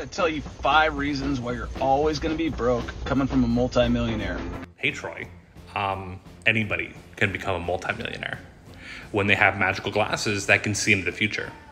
to tell you 5 reasons why you're always going to be broke coming from a multimillionaire. Hey, Troy. Anybody can become a multimillionaire when they have magical glasses that can see into the future.